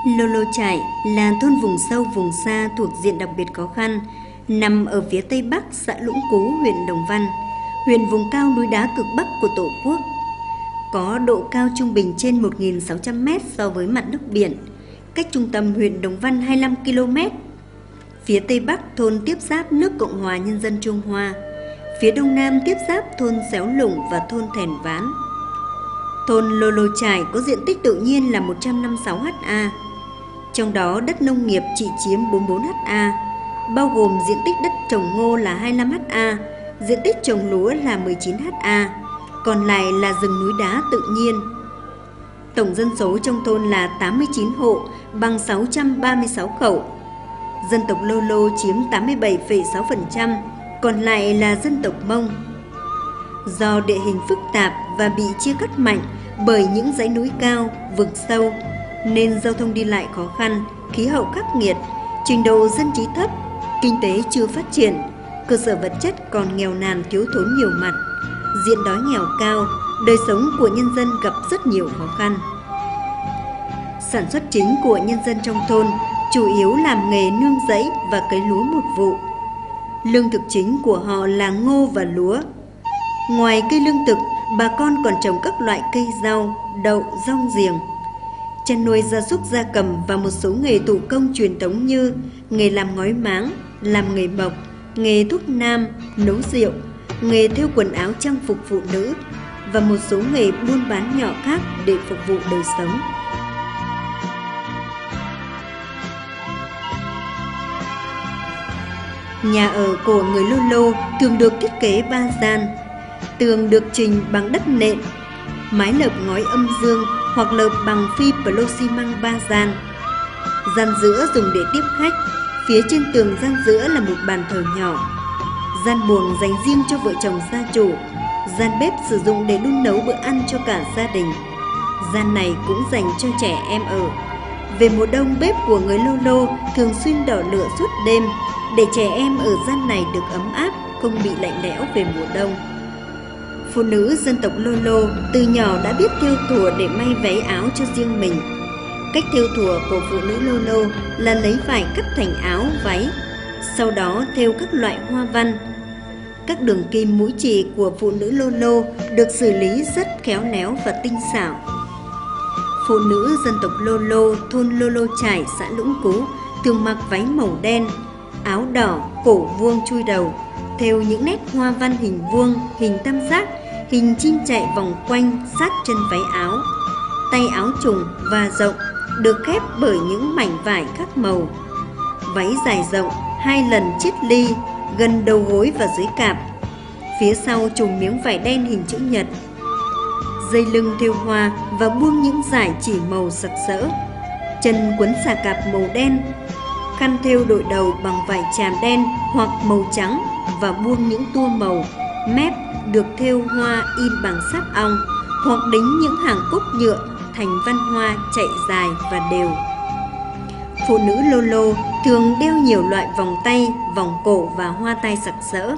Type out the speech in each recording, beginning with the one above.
Lô Lô Chải là thôn vùng sâu vùng xa thuộc diện đặc biệt khó khăn, nằm ở phía tây bắc xã Lũng Cú, huyện Đồng Văn, huyện vùng cao núi đá cực bắc của Tổ quốc. Có độ cao trung bình trên 1.600 m so với mặt nước biển, cách trung tâm huyện Đồng Văn 25 km. Phía tây bắc thôn tiếp giáp nước Cộng hòa Nhân dân Trung Hoa, phía đông nam tiếp giáp thôn Xéo Lủng và thôn Thèn Ván. Thôn Lô Lô Chải có diện tích tự nhiên là 156 ha, trong đó đất nông nghiệp chỉ chiếm 44 ha, bao gồm diện tích đất trồng ngô là 25 ha, diện tích trồng lúa là 19 ha, còn lại là rừng núi đá tự nhiên. Tổng dân số trong thôn là 89 hộ bằng 636 khẩu. Dân tộc Lô Lô chiếm 87,6%, còn lại là dân tộc Mông. Do địa hình phức tạp và bị chia cắt mạnh bởi những dãy núi cao, vực sâu, nên giao thông đi lại khó khăn, khí hậu khắc nghiệt, trình độ dân trí thấp, kinh tế chưa phát triển, cơ sở vật chất còn nghèo nàn thiếu thốn nhiều mặt, diện đói nghèo cao, đời sống của nhân dân gặp rất nhiều khó khăn. Sản xuất chính của nhân dân trong thôn chủ yếu làm nghề nương rẫy và cấy lúa một vụ. Lương thực chính của họ là ngô và lúa. Ngoài cây lương thực, bà con còn trồng các loại cây rau, đậu, rong giềng, chăn nuôi gia súc gia cầm và một số nghề thủ công truyền thống như nghề làm ngói máng, làm nghề mộc, nghề thuốc nam, nấu rượu, nghề thêu quần áo trang phục phụ nữ và một số nghề buôn bán nhỏ khác để phục vụ đời sống. Nhà ở của người Lô Lô thường được thiết kế 3 gian, tường được trình bằng đất nện, mái lợp ngói âm dương hoặc lợp bằng phi plo xi măng 3 gian. Gian giữa dùng để tiếp khách, phía trên tường gian giữa là một bàn thờ nhỏ. Gian buồng dành riêng cho vợ chồng gia chủ, gian bếp sử dụng để đun nấu bữa ăn cho cả gia đình. Gian này cũng dành cho trẻ em ở. Về mùa đông, bếp của người Lô Lô thường xuyên đỏ lửa suốt đêm để trẻ em ở gian này được ấm áp, không bị lạnh lẽo về mùa đông. Phụ nữ dân tộc Lô Lô từ nhỏ đã biết thêu thùa để may váy áo cho riêng mình. Cách thêu thùa của phụ nữ Lô Lô là lấy vải cắt thành áo, váy, sau đó thêu các loại hoa văn. Các đường kim mũi chì của phụ nữ Lô Lô được xử lý rất khéo léo và tinh xảo. Phụ nữ dân tộc Lô Lô, thôn Lô Lô Chải, xã Lũng Cú thường mặc váy màu đen, áo đỏ, cổ vuông chui đầu, thêu những nét hoa văn hình vuông, hình tam giác, hình chim chạy vòng quanh sát chân váy áo. Tay áo trùng và rộng, được khép bởi những mảnh vải các màu. Váy dài rộng, 2 lần chiết ly, gần đầu gối và dưới cạp. Phía sau trùm miếng vải đen hình chữ nhật. Dây lưng thêu hoa và buông những dải chỉ màu sặc sỡ. Chân quấn xà cạp màu đen. Khăn thêu đội đầu bằng vải tràm đen hoặc màu trắng và buông những tua màu. Mép được thêu hoa in bằng sáp ong hoặc đính những hàng cúc nhựa thành văn hoa chạy dài và đều. Phụ nữ Lô Lô thường đeo nhiều loại vòng tay, vòng cổ và hoa tai sặc sỡ.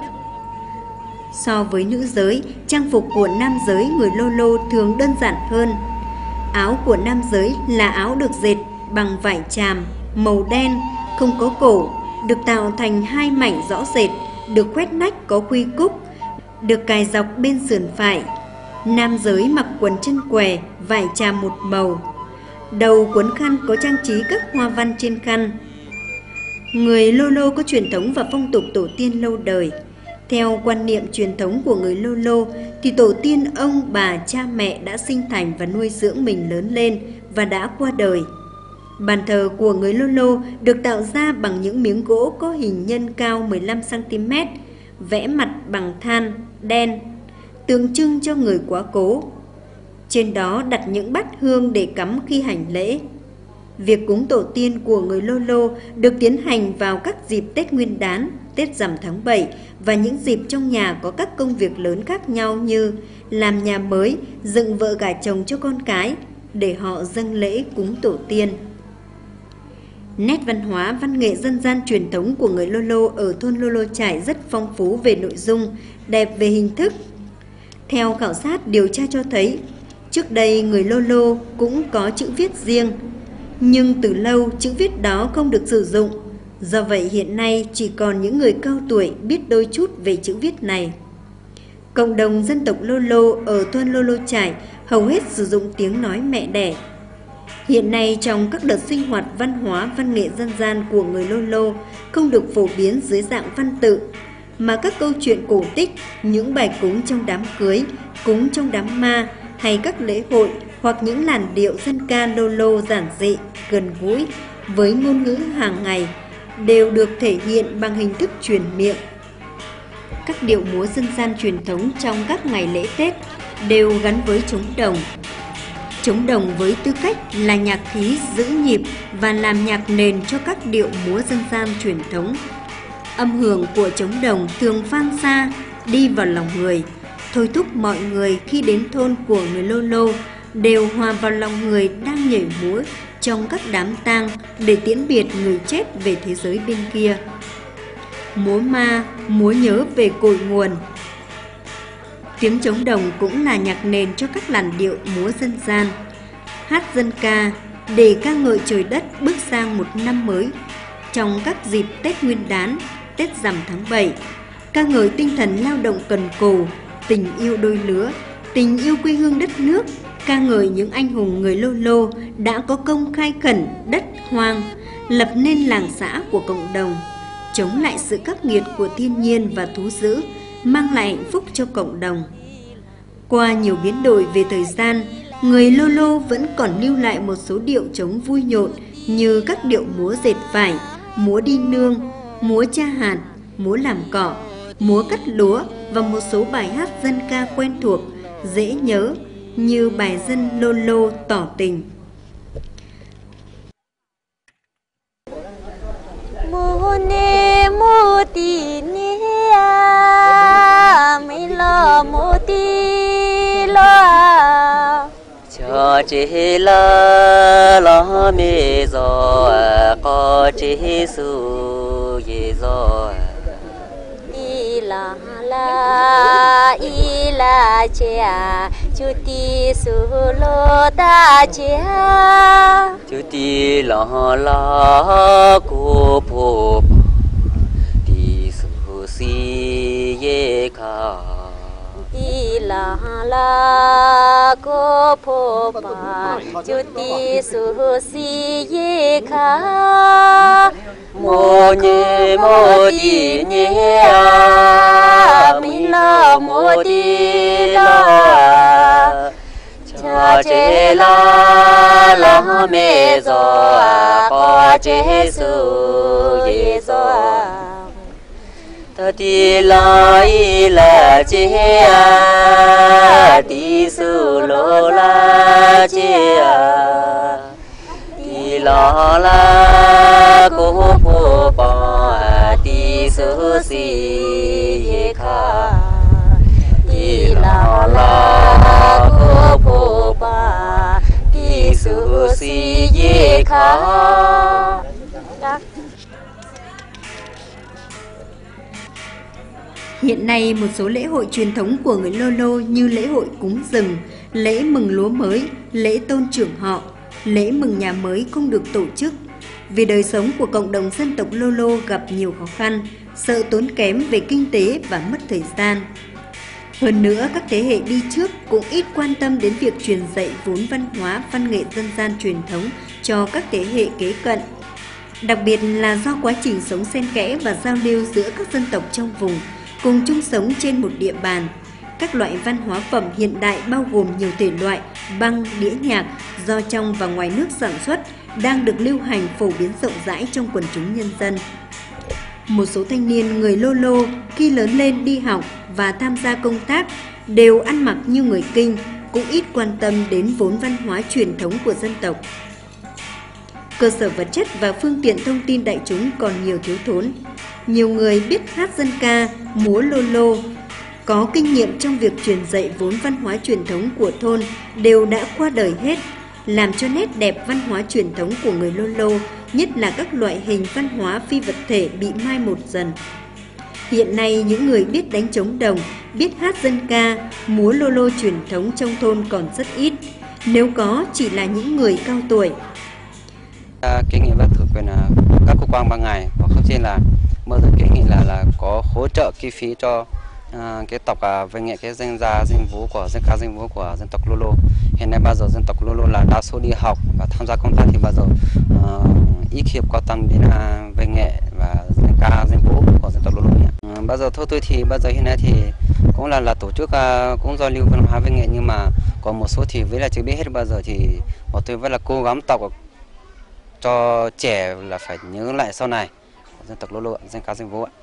So với nữ giới, trang phục của nam giới người Lô Lô thường đơn giản hơn. Áo của nam giới là áo được dệt bằng vải tràm màu đen, không có cổ, được tạo thành 2 mảnh rõ rệt, được khoét nách có quy cúc, được cài dọc bên sườn phải. Nam giới mặc quần chân què, vải tràm một màu. Đầu quấn khăn có trang trí các hoa văn trên khăn. Người Lô Lô có truyền thống và phong tục tổ tiên lâu đời. Theo quan niệm truyền thống của người Lô Lô thì tổ tiên ông, bà, cha mẹ đã sinh thành và nuôi dưỡng mình lớn lên và đã qua đời. Bàn thờ của người Lô Lô được tạo ra bằng những miếng gỗ có hình nhân cao 15 cm, vẽ mặt bằng than đen, tượng trưng cho người quá cố. Trên đó đặt những bát hương để cắm khi hành lễ. Việc cúng tổ tiên của người Lô Lô được tiến hành vào các dịp Tết Nguyên đán, Tết rằm tháng 7 và những dịp trong nhà có các công việc lớn khác nhau như làm nhà mới, dựng vợ gả chồng cho con cái để họ dâng lễ cúng tổ tiên. Nét văn hóa, văn nghệ dân gian truyền thống của người Lô Lô ở thôn Lô Lô Chải rất phong phú về nội dung, đẹp về hình thức. Theo khảo sát điều tra cho thấy, trước đây người Lô Lô cũng có chữ viết riêng. nhưng từ lâu chữ viết đó không được sử dụng. Do vậy hiện nay chỉ còn những người cao tuổi biết đôi chút về chữ viết này. Cộng đồng dân tộc Lô Lô ở thôn Lô Lô Trải hầu hết sử dụng tiếng nói mẹ đẻ. Hiện nay trong các đợt sinh hoạt văn hóa, văn nghệ dân gian của người Lô Lô không được phổ biến dưới dạng văn tự, mà các câu chuyện cổ tích, những bài cúng trong đám cưới, cúng trong đám ma hay các lễ hội hoặc những làn điệu dân ca Lô Lô giản dị, gần gũi với ngôn ngữ hàng ngày đều được thể hiện bằng hình thức truyền miệng. Các điệu múa dân gian truyền thống trong các ngày lễ Tết đều gắn với trống đồng. Trống đồng với tư cách là nhạc khí giữ nhịp và làm nhạc nền cho các điệu múa dân gian truyền thống. Âm hưởng của trống đồng thường vang xa, đi vào lòng người, thôi thúc mọi người khi đến thôn của người Lô Lô đều hòa vào lòng người đang nhảy múa trong các đám tang để tiễn biệt người chết về thế giới bên kia. Múa ma, múa nhớ về cội nguồn. Tiếng trống đồng cũng là nhạc nền cho các làn điệu múa dân gian. Hát dân ca để ca ngợi trời đất bước sang một năm mới. Trong các dịp Tết Nguyên đán, Tết Rằm tháng 7, ca ngợi tinh thần lao động cần cù, tình yêu đôi lứa, tình yêu quê hương đất nước, ca ngợi những anh hùng người Lô Lô đã có công khai khẩn đất hoang, lập nên làng xã của cộng đồng, chống lại sự khắc nghiệt của thiên nhiên và thú dữ, mang lại hạnh phúc cho cộng đồng. Qua nhiều biến đổi về thời gian, người Lô Lô vẫn còn lưu lại một số điệu trống vui nhộn như các điệu múa dệt vải, múa đi nương, múa cha hạt, múa làm cỏ, múa cắt lúa và một số bài hát dân ca quen thuộc, dễ nhớ như bài dân Lô Lô tỏ tình. Mô nê mô tì nê a mi lo mô tì lo cho chị lo mê gió có chị su ye gió y la cha chú ti su lô ta cha chú ti la cô phô ti su si ye kha ti la cô phô pa chú ti su si ye kha mô nhé mô đi nhé a mi la mô đi la cha chế la mê gió có chế su ye gió ta đi la chế a đi su lô la chế a đi la cô phô pa đi su si ye kha đi la cô phô pa đi su si ye kha. Hiện nay một số lễ hội truyền thống của người Lô Lô như lễ hội cúng rừng, lễ mừng lúa mới, lễ tôn trưởng họ, lễ mừng nhà mới không được tổ chức vì đời sống của cộng đồng dân tộc Lô Lô gặp nhiều khó khăn, sợ tốn kém về kinh tế và mất thời gian. Hơn nữa, các thế hệ đi trước cũng ít quan tâm đến việc truyền dạy vốn văn hóa, văn nghệ dân gian truyền thống cho các thế hệ kế cận. Đặc biệt là do quá trình sống xen kẽ và giao lưu giữa các dân tộc trong vùng, cùng chung sống trên một địa bàn. Các loại văn hóa phẩm hiện đại bao gồm nhiều thể loại, băng, đĩa nhạc do trong và ngoài nước sản xuất đang được lưu hành phổ biến rộng rãi trong quần chúng nhân dân. Một số thanh niên người Lô Lô khi lớn lên đi học và tham gia công tác đều ăn mặc như người Kinh, cũng ít quan tâm đến vốn văn hóa truyền thống của dân tộc. Cơ sở vật chất và phương tiện thông tin đại chúng còn nhiều thiếu thốn. Nhiều người biết hát dân ca, múa Lô Lô, có kinh nghiệm trong việc truyền dạy vốn văn hóa truyền thống của thôn đều đã qua đời hết, làm cho nét đẹp văn hóa truyền thống của người Lô Lô, nhất là các loại hình văn hóa phi vật thể bị mai một dần. Hiện nay, những người biết đánh trống đồng, biết hát dân ca, múa Lô Lô truyền thống trong thôn còn rất ít, nếu có chỉ là những người cao tuổi. Kiến nghị với thử quyền các cơ quan ban ngành và không trên là bao giờ kiến nghị là có hỗ trợ kinh phí cho cái tộc văn nghệ cái dân gia dân vũ của dân ca dân vũ của dân tộc Lô. Hiện nay bao giờ dân tộc Lô là đa số đi học và tham gia công tác thì bao giờ ít khi quan tâm đến văn nghệ và dân ca dân vũ của dân tộc Lô. Bao giờ thôi tôi thì bao giờ hiện nay thì cũng là tổ chức cũng giao lưu văn hóa văn nghệ, nhưng mà còn một số thì với là chưa biết hết. Bao giờ thì bọn tôi vẫn là cố gắng tộc cho trẻ là phải nhớ lại sau này dân tộc Lô, dân ca dân vũ ạ.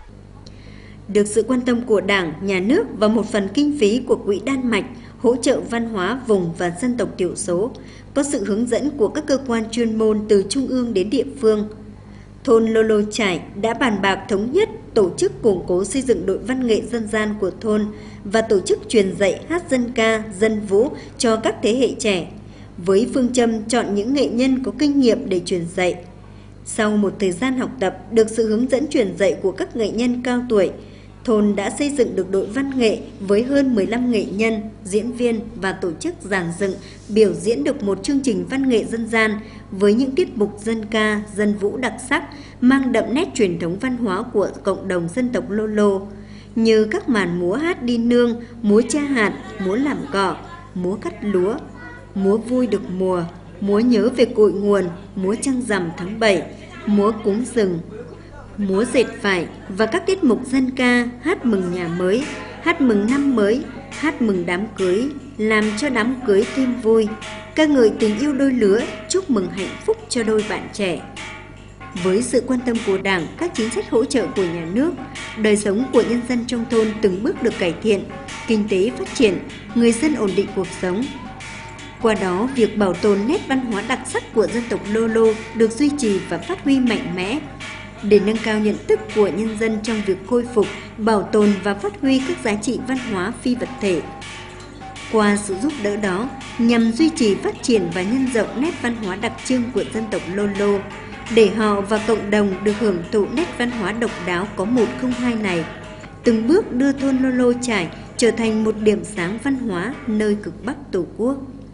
Được sự quan tâm của Đảng, Nhà nước và một phần kinh phí của Quỹ Đan Mạch hỗ trợ văn hóa vùng và dân tộc thiểu số, có sự hướng dẫn của các cơ quan chuyên môn từ trung ương đến địa phương, thôn Lô Lô Chải đã bàn bạc thống nhất tổ chức củng cố xây dựng đội văn nghệ dân gian của thôn và tổ chức truyền dạy hát dân ca, dân vũ cho các thế hệ trẻ, với phương châm chọn những nghệ nhân có kinh nghiệm để truyền dạy. Sau một thời gian học tập, được sự hướng dẫn truyền dạy của các nghệ nhân cao tuổi, thôn đã xây dựng được đội văn nghệ với hơn 15 nghệ nhân, diễn viên và tổ chức dàn dựng, biểu diễn được một chương trình văn nghệ dân gian với những tiết mục dân ca, dân vũ đặc sắc, mang đậm nét truyền thống văn hóa của cộng đồng dân tộc Lô Lô, như các màn múa hát đi nương, múa cha hạt, múa làm cỏ, múa cắt lúa, múa vui được mùa, múa nhớ về cội nguồn, múa trăng rằm tháng 7, múa cúng rừng, múa dệt vải và các tiết mục dân ca, hát mừng nhà mới, hát mừng năm mới, hát mừng đám cưới, làm cho đám cưới thêm vui, ca ngợi tình yêu đôi lứa, chúc mừng hạnh phúc cho đôi bạn trẻ. Với sự quan tâm của Đảng, các chính sách hỗ trợ của nhà nước, đời sống của nhân dân trong thôn từng bước được cải thiện, kinh tế phát triển, người dân ổn định cuộc sống. Qua đó, việc bảo tồn nét văn hóa đặc sắc của dân tộc Lô Lô được duy trì và phát huy mạnh mẽ. Để nâng cao nhận thức của nhân dân trong việc khôi phục, bảo tồn và phát huy các giá trị văn hóa phi vật thể. Qua sự giúp đỡ đó, nhằm duy trì phát triển và nhân rộng nét văn hóa đặc trưng của dân tộc Lô Lô, để họ và cộng đồng được hưởng thụ nét văn hóa độc đáo có một không hai này, từng bước đưa thôn Lô Lô Chải trở thành một điểm sáng văn hóa nơi cực Bắc Tổ quốc.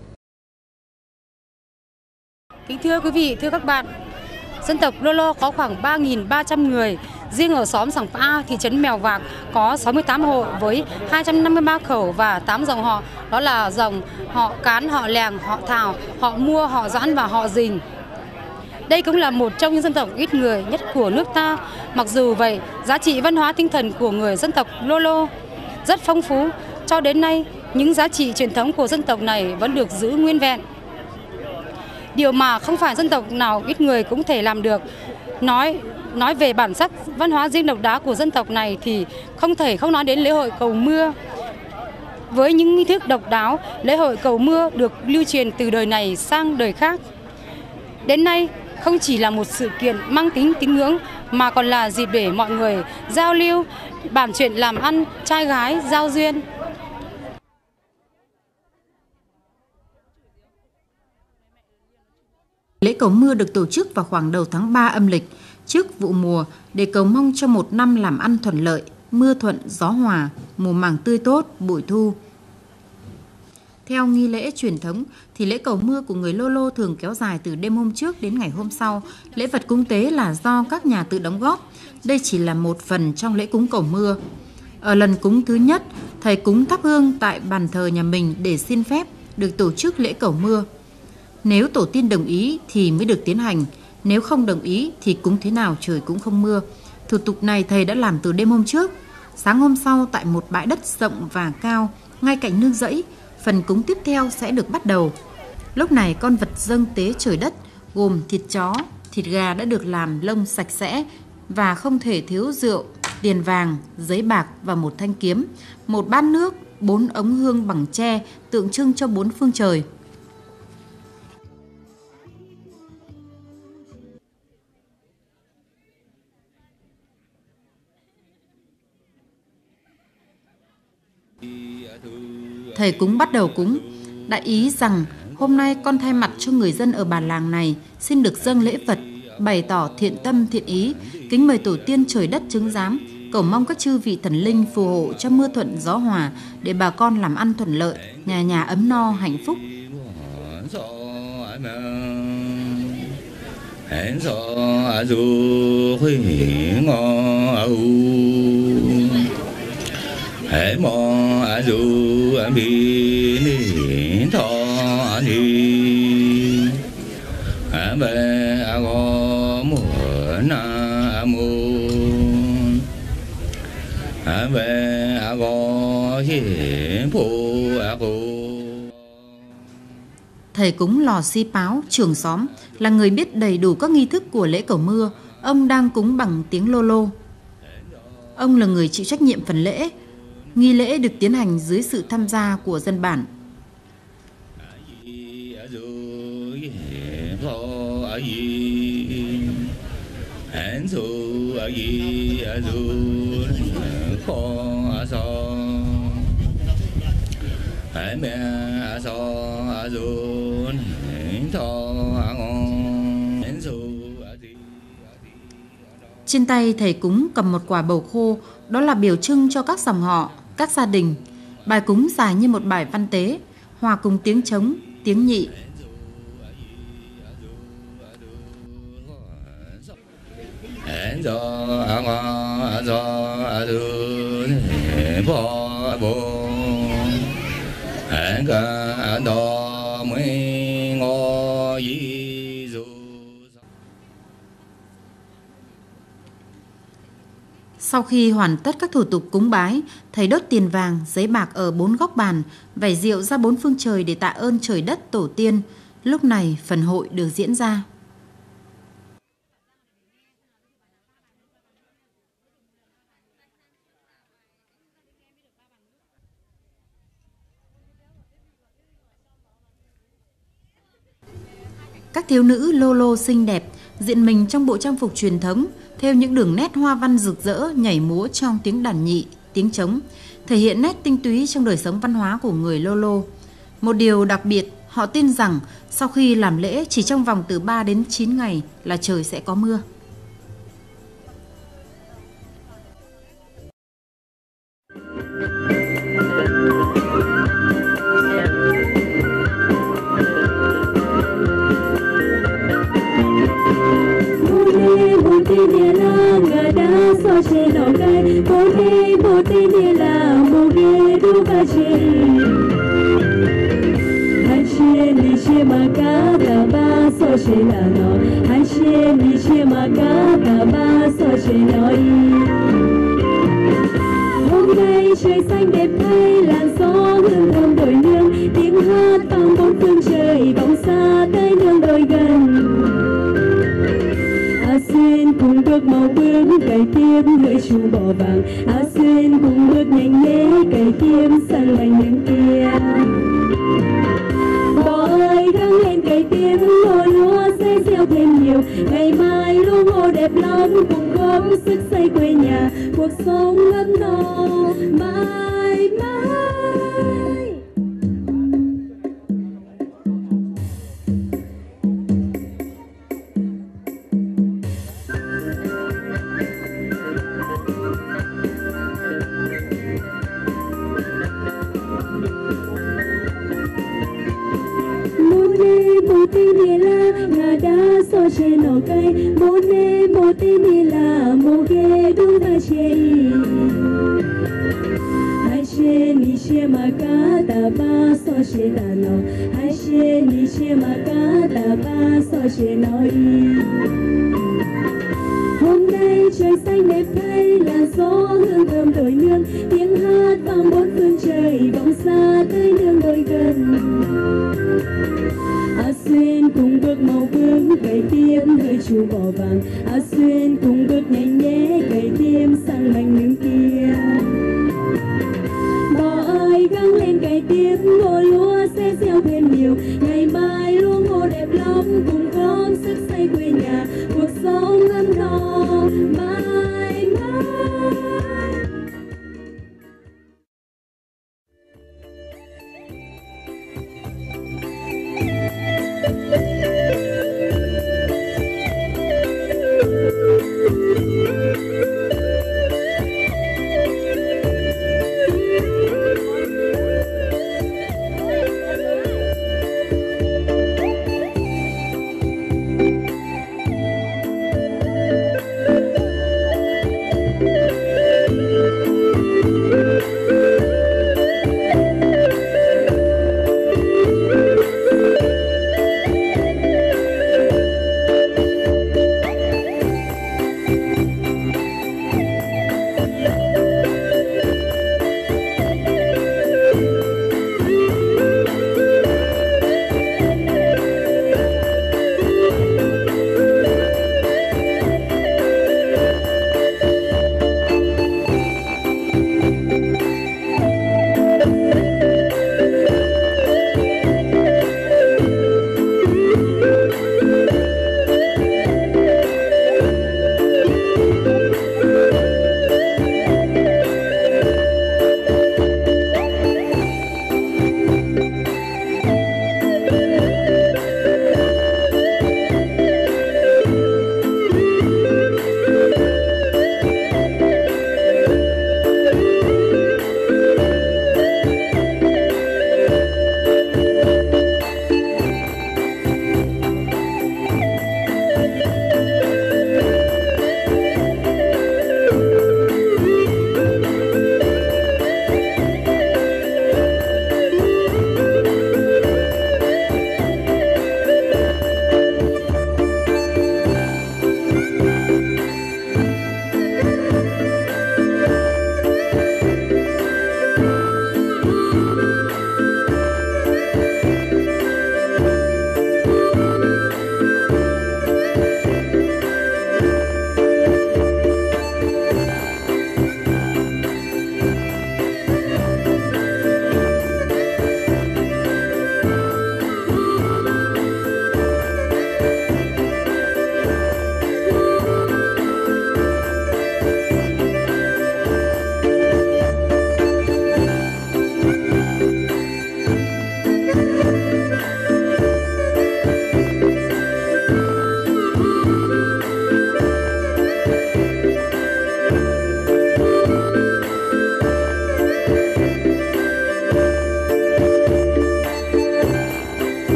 Kính thưa quý vị, thưa các bạn, dân tộc Lô Lô có khoảng 3.300 người. Riêng ở xóm Sòng A, thị trấn Mèo Vạc có 68 hộ với 253 khẩu và 8 dòng họ. Đó là dòng họ Cán, họ Lèng, họ Thảo, họ Mua, họ Doãn và họ Dình. Đây cũng là một trong những dân tộc ít người nhất của nước ta. Mặc dù vậy, giá trị văn hóa tinh thần của người dân tộc Lô Lô rất phong phú. Cho đến nay, những giá trị truyền thống của dân tộc này vẫn được giữ nguyên vẹn. Điều mà không phải dân tộc nào ít người cũng thể làm được. Nói về bản sắc văn hóa riêng độc đáo của dân tộc này thì không thể không nói đến lễ hội cầu mưa. Với những nghi thức độc đáo, lễ hội cầu mưa được lưu truyền từ đời này sang đời khác. Đến nay, không chỉ là một sự kiện mang tính tín ngưỡng mà còn là dịp để mọi người giao lưu, bàn chuyện làm ăn, trai gái, giao duyên. Lễ cầu mưa được tổ chức vào khoảng đầu tháng 3 âm lịch, trước vụ mùa để cầu mong cho một năm làm ăn thuận lợi, mưa thuận, gió hòa, mùa màng tươi tốt, bội thu. Theo nghi lễ truyền thống, thì lễ cầu mưa của người Lô Lô thường kéo dài từ đêm hôm trước đến ngày hôm sau. Lễ vật cúng tế là do các nhà tự đóng góp. Đây chỉ là một phần trong lễ cúng cầu mưa. Ở lần cúng thứ nhất, thầy cúng thắp hương tại bàn thờ nhà mình để xin phép được tổ chức lễ cầu mưa. Nếu tổ tiên đồng ý thì mới được tiến hành, nếu không đồng ý thì cúng thế nào trời cũng không mưa. Thủ tục này thầy đã làm từ đêm hôm trước. Sáng hôm sau tại một bãi đất rộng và cao, ngay cạnh nương rẫy, phần cúng tiếp theo sẽ được bắt đầu. Lúc này con vật dâng tế trời đất gồm thịt chó, thịt gà đã được làm lông sạch sẽ và không thể thiếu rượu, tiền vàng, giấy bạc và một thanh kiếm, một bát nước, 4 ống hương bằng tre tượng trưng cho 4 phương trời. Thầy cúng bắt đầu cúng, đại ý rằng hôm nay con thay mặt cho người dân ở bản làng này xin được dâng lễ vật, bày tỏ thiện tâm thiện ý, kính mời tổ tiên trời đất chứng giám, cầu mong các chư vị thần linh phù hộ cho mưa thuận gió hòa để bà con làm ăn thuận lợi, nhà nhà ấm no hạnh phúc. hẹn so du huy ngô hẹn mò du bi ni thọ ni về go mu na mu về go hiển phụ Thầy cúng Lò Si Páo, trưởng xóm, là người biết đầy đủ các nghi thức của lễ cầu mưa. Ông đang cúng bằng tiếng lô lô. Ông là người chịu trách nhiệm phần lễ. Nghi lễ được tiến hành dưới sự tham gia của dân bản. Trên tay thầy cúng cầm một quả bầu khô, đó là biểu trưng cho các dòng họ, các gia đình. Bài cúng dài như một bài văn tế, hòa cùng tiếng trống, tiếng nhị. Sau khi hoàn tất các thủ tục cúng bái, thầy đốt tiền vàng, giấy bạc ở 4 góc bàn, vẩy rượu ra 4 phương trời để tạ ơn trời đất tổ tiên. Lúc này phần hội được diễn ra. Các thiếu nữ lô lô xinh đẹp, diện mình trong bộ trang phục truyền thống, theo những đường nét hoa văn rực rỡ, nhảy múa trong tiếng đàn nhị, tiếng trống, thể hiện nét tinh túy trong đời sống văn hóa của người lô lô. Một điều đặc biệt, họ tin rằng sau khi làm lễ chỉ trong vòng từ 3 đến 9 ngày là trời sẽ có mưa. Hôm nay trời xanh đẹp thay, làn gió hương thơm đồi nương, tiếng hát vang bốn phương trời, vọng xa tới nương đồi gần. A Xuyên cùng bước mau bước cày kiếm lưỡi chu bò vàng, A Xuyên cùng bước nhanh nhé cày kiếm sang mảnh nương kia. Bò ơi gắng lên cày kiếm, ngô lúa sẽ gieo thêm nhiều, ngày mai lúa ngô đẹp lắm cùng góp sức xây quê nhà, cuộc sống ấm no mãi mãi. Trên nổ cây mô nê mô tê mi là mô ghê đúng ta chê hai chê ni chê mà cá ta ba so chê ta nọ hai chê ni chê mà cá ta ba so chê nọ hôm nay trời xanh đẹp thay, làn gió hương thơm đồi nương, tiếng hát vang bốn phương trời, vọng xa tới nương đồi gần. A Xuyên cùng bước mau bước cày kiếm hơi chu bò vàng, A Xuyên cùng bước nhanh nhé cày kiếm sang mảnh nương kia. Bò ơi gắng lên cày kiếm, ngô lúa sẽ gieo thêm nhiều, ngày mai lúa ngô đẹp lắm cùng góp sức xây quê nhà, cuộc sống ấm no mãi mãi.